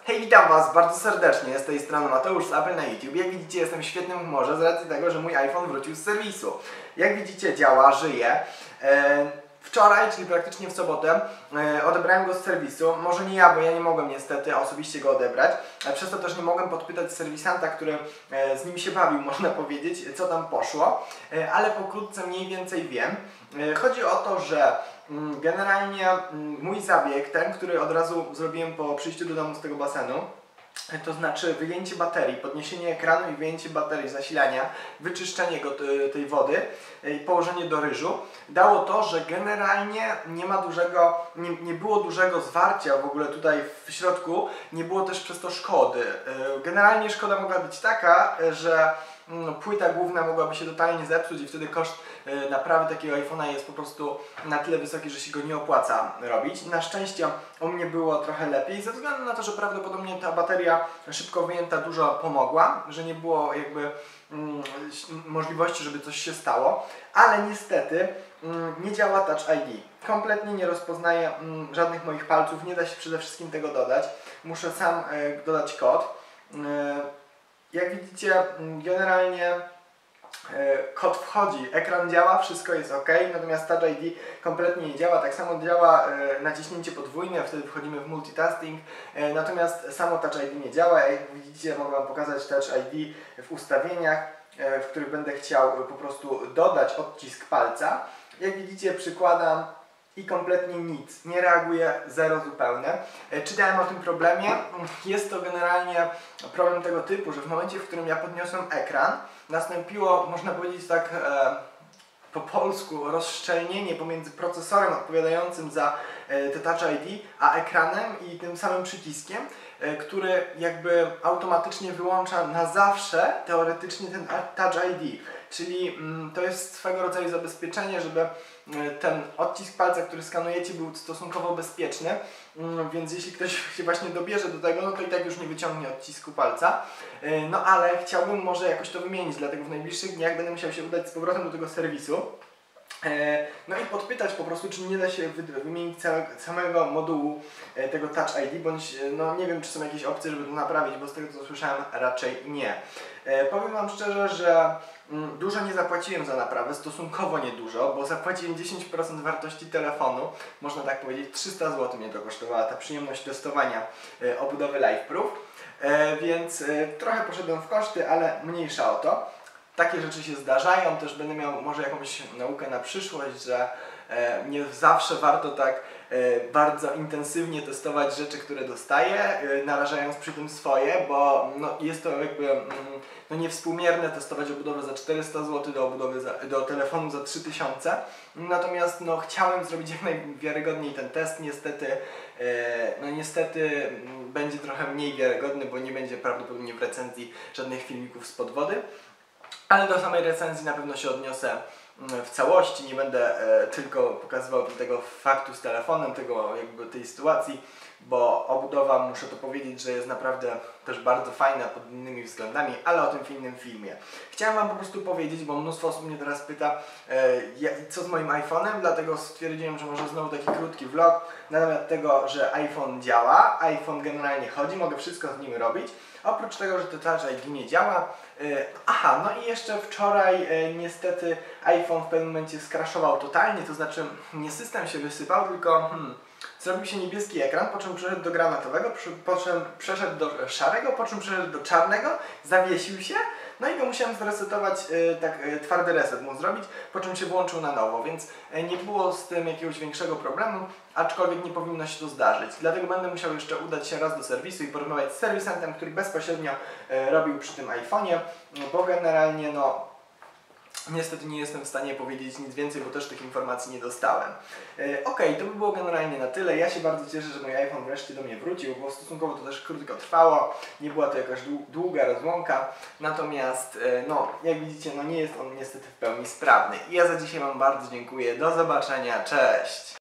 Hej, witam Was bardzo serdecznie, z tej strony Mateusz z Apple na YouTube. Jak widzicie, jestem w świetnym humorze z racji tego, że mój iPhone wrócił z serwisu. Jak widzicie, działa, żyje. Wczoraj, czyli praktycznie w sobotę, odebrałem go z serwisu. Może nie ja, bo ja nie mogłem niestety osobiście go odebrać. Przez to też nie mogłem podpytać serwisanta, który z nim się bawił, można powiedzieć, co tam poszło. Ale pokrótce mniej więcej wiem. Chodzi o to, że generalnie mój zabieg, ten, który od razu zrobiłem po przyjściu do domu z tego basenu, to znaczy wyjęcie baterii, podniesienie ekranu i wyjęcie baterii, zasilania, wyczyszczenie go tej wody i położenie do ryżu, dało to, że generalnie nie było dużego zwarcia w ogóle tutaj w środku, nie było też przez to szkody. Generalnie szkoda mogła być taka, że płyta główna mogłaby się totalnie zepsuć i wtedy koszt naprawy takiego iPhone'a jest po prostu na tyle wysoki, że się go nie opłaca robić. Na szczęście u mnie było trochę lepiej, ze względu na to, że prawdopodobnie ta bateria szybko wyjęta dużo pomogła, że nie było jakby możliwości, żeby coś się stało, ale niestety nie działa Touch ID. Kompletnie nie rozpoznaje żadnych moich palców, nie da się przede wszystkim tego dodać. Muszę sam dodać kod. Jak widzicie, generalnie kod wchodzi, ekran działa, wszystko jest ok, natomiast Touch ID kompletnie nie działa. Tak samo działa naciśnięcie podwójne, wtedy wchodzimy w multitasking, natomiast samo Touch ID nie działa. Jak widzicie, mogę Wam pokazać Touch ID w ustawieniach, w których będę chciał po prostu dodać odcisk palca. Jak widzicie, przykładam i kompletnie nic, nie reaguje, zero zupełne. Czytałem o tym problemie. Jest to generalnie problem tego typu, że w momencie, w którym ja podniosłem ekran, nastąpiło, można powiedzieć tak po polsku, rozszczelnienie pomiędzy procesorem odpowiadającym za te Touch ID, a ekranem i tym samym przyciskiem, który jakby automatycznie wyłącza na zawsze teoretycznie ten Touch ID. Czyli to jest swego rodzaju zabezpieczenie, żeby ten odcisk palca, który skanujecie, był stosunkowo bezpieczny, więc jeśli ktoś się właśnie dobierze do tego, no to i tak już nie wyciągnie odcisku palca. No ale chciałbym może jakoś to wymienić, dlatego w najbliższych dniach będę musiał się udać z powrotem do tego serwisu. No i podpytać po prostu, czy nie da się wymienić samego modułu tego Touch ID, bądź no nie wiem, czy są jakieś opcje, żeby to naprawić, bo z tego co słyszałem raczej nie. Powiem Wam szczerze, że dużo nie zapłaciłem za naprawę, stosunkowo niedużo, bo zapłaciłem 10% wartości telefonu, można tak powiedzieć, 300 zł mnie to kosztowała ta przyjemność testowania obudowy LifeProof, więc trochę poszedłem w koszty, ale mniejsza o to. Takie rzeczy się zdarzają, też będę miał może jakąś naukę na przyszłość, że nie zawsze warto tak bardzo intensywnie testować rzeczy, które dostaję, narażając przy tym swoje, bo no, jest to jakby no, niewspółmierne testować obudowę za 400 zł do telefonu za 3000. Natomiast no, chciałem zrobić jak najwiarygodniej ten test, niestety będzie trochę mniej wiarygodny, bo nie będzie prawdopodobnie w recenzji żadnych filmików spod wody. Ale do samej recenzji na pewno się odniosę w całości, nie będę tylko pokazywał tego faktu z telefonem, tej sytuacji, bo obudowa, muszę to powiedzieć, że jest naprawdę też bardzo fajna pod innymi względami, ale o tym w innym filmie. Chciałem Wam po prostu powiedzieć, bo mnóstwo osób mnie teraz pyta, co z moim iPhone'em, dlatego stwierdziłem, że może znowu taki krótki vlog na temat tego, że iPhone działa, iPhone generalnie chodzi, mogę wszystko z nim robić. Oprócz tego, że to Touch ID nie działa. Aha, no i jeszcze wczoraj niestety iPhone w pewnym momencie skraszował totalnie, to znaczy nie system się wysypał, tylko zrobił się niebieski ekran, po czym przeszedł do granatowego, po czym przeszedł do szarego, po czym przeszedł do czarnego, zawiesił się, no i go musiałem zresetować, twardy reset mu zrobić, po czym się włączył na nowo, więc nie było z tym jakiegoś większego problemu, aczkolwiek nie powinno się to zdarzyć. Dlatego będę musiał jeszcze udać się raz do serwisu i porozmawiać z serwisantem, który bezpośrednio robił przy tym iPhone'ie, bo generalnie no niestety nie jestem w stanie powiedzieć nic więcej, bo też tych informacji nie dostałem. Okej, to by było generalnie na tyle. Ja się bardzo cieszę, że mój iPhone wreszcie do mnie wrócił, bo stosunkowo to też krótko trwało. Nie była to jakaś długa rozłąka. Natomiast, no, jak widzicie, no nie jest on niestety w pełni sprawny. I ja za dzisiaj Wam bardzo dziękuję. Do zobaczenia. Cześć!